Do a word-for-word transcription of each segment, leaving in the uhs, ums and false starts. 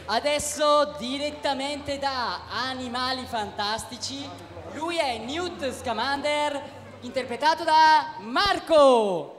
Adesso direttamente da Animali Fantastici, lui è Newt Scamander, interpretato da Marco!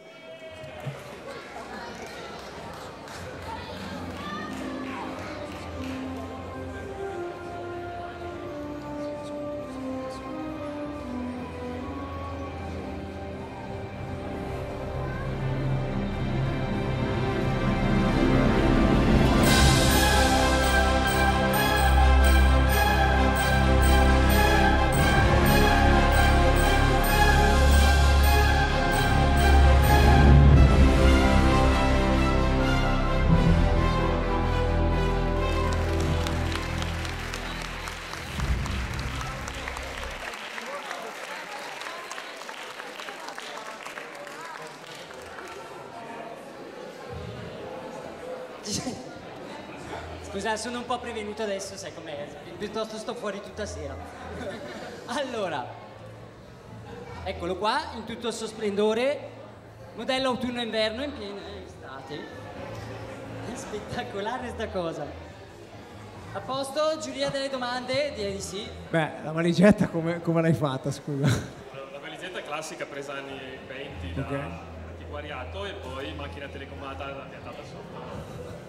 Scusa, sono un po' prevenuto adesso, sai com'è, piuttosto sto fuori tutta sera. Allora, eccolo qua, in tutto il suo splendore, modello autunno-inverno in piena estate. È spettacolare sta cosa. A posto, giuria delle domande? Direi di sì. Beh, la valigetta come, come l'hai fatta, scusa? La valigetta classica presa anni venti da Ok. antiquariato e poi macchina telecomandata ambientata sotto.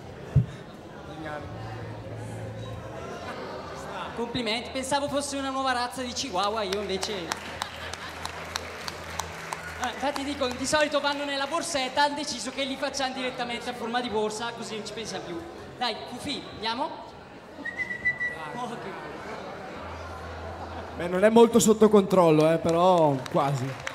Complimenti, pensavo fosse una nuova razza di Chihuahua, io invece... Ah, infatti dico, di solito vanno nella borsetta, hanno deciso che li facciamo direttamente a forma di borsa, così non ci pensa più. Dai, Fufi, andiamo? Oh, che... Beh, non è molto sotto controllo, eh, però quasi.